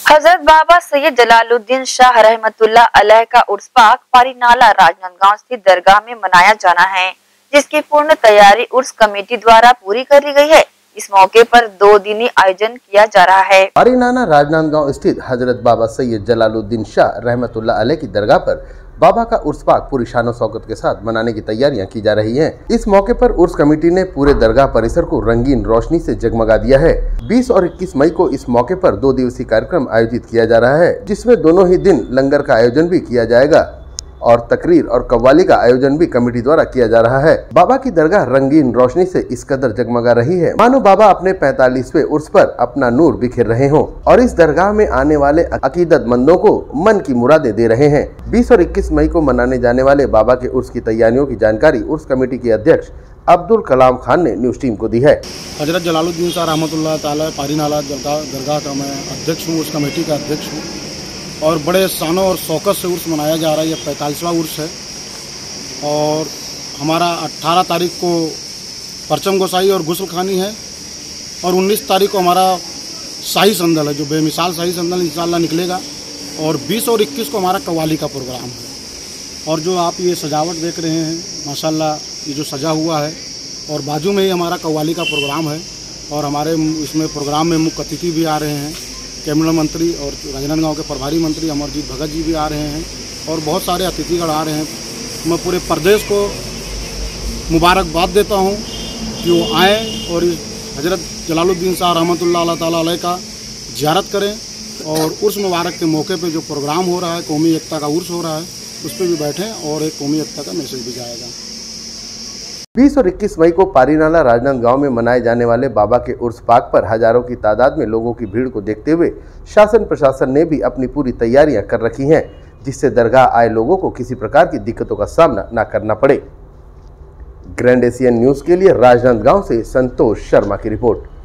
हजरत बाबा सैयद जलालुद्दीन शाह रहमतुल्लाह अलैह का उर्स पाक पारीनाला राजनांदगांव स्थित दरगाह में मनाया जाना है, जिसकी पूर्ण तैयारी उर्स कमेटी द्वारा पूरी कर ली गई है। इस मौके पर 2 दिनी आयोजन किया जा रहा है। पारीनाला राजनांदगांव स्थित हजरत बाबा सैयद जलालुद्दीन शाह रहमतुल्लाह अलैह की दरगाह पर बाबा का उर्स पाक पूरी शानो शौकत के साथ मनाने की तैयारियां की जा रही हैं। इस मौके पर उर्स कमेटी ने पूरे दरगाह परिसर को रंगीन रोशनी से जगमगा दिया है। 20 और 21 मई को इस मौके पर 2 दिवसीय कार्यक्रम आयोजित किया जा रहा है, जिसमें दोनों ही दिन लंगर का आयोजन भी किया जाएगा और तकरीर और कव्वाली का आयोजन भी कमेटी द्वारा किया जा रहा है। बाबा की दरगाह रंगीन रोशनी से इस कदर जगमगा रही है मानो बाबा अपने 45वें उर्स पर अपना नूर बिखेर रहे हों और इस दरगाह में आने वाले अकीदतमंदों को मन की मुरादें दे रहे हैं। 20 और 21 मई को मनाने जाने वाले बाबा के उर्स की तैयारियों की जानकारी उर्स कमेटी के अध्यक्ष अब्दुल कलाम खान ने न्यूज टीम को दी है। हजरत जलालुद्दीन शाह रहमतुल्लाह ताला पारीनाला दरगाह का मैं अध्यक्ष हूँ, उस कमेटी का अध्यक्ष हूँ और बड़े शानो और शौकत से उर्स मनाया जा रहा है। ये 45वां उर्स है और हमारा 18 तारीख को परचम गोसाई और गुस्ल खानी है और 19 तारीख को हमारा शाही संदल है, जो बेमिसाल शाही संदल इंशाअल्लाह निकलेगा और 20 और 21 को हमारा कव्वाली का प्रोग्राम है। और जो आप ये सजावट देख रहे हैं माशाल्लाह, ये जो सजा हुआ है और बाजू में ही हमारा कव्वाली का प्रोग्राम है और हमारे इसमें प्रोग्राम में मुख्य अतिथि भी आ रहे हैं, कैबिनेट मंत्री और राजनांदगांव के प्रभारी मंत्री अमरजीत भगत जी भी आ रहे हैं और बहुत सारे अतिथिगण आ रहे हैं। मैं पूरे प्रदेश को मुबारकबाद देता हूं कि वो आएँ और इस हजरत जलालुद्दीन शाह रहमतुल्लाह ताला अलैह का ज़ियारत करें और उर्स मुबारक के मौके पे जो प्रोग्राम हो रहा है, कौमी एकता का उर्स हो रहा है, उस पर भी बैठें और एक कौमी एकता का मैसेज भी जाएगा। 20 और 21 मई को पारीनाला राजनांदगांव में मनाए जाने वाले बाबा के उर्स पाक पर हजारों की तादाद में लोगों की भीड़ को देखते हुए शासन प्रशासन ने भी अपनी पूरी तैयारियां कर रखी हैं, जिससे दरगाह आए लोगों को किसी प्रकार की दिक्कतों का सामना न करना पड़े। ग्रैंड एशियन न्यूज के लिए राजनांदगांव से संतोष शर्मा की रिपोर्ट।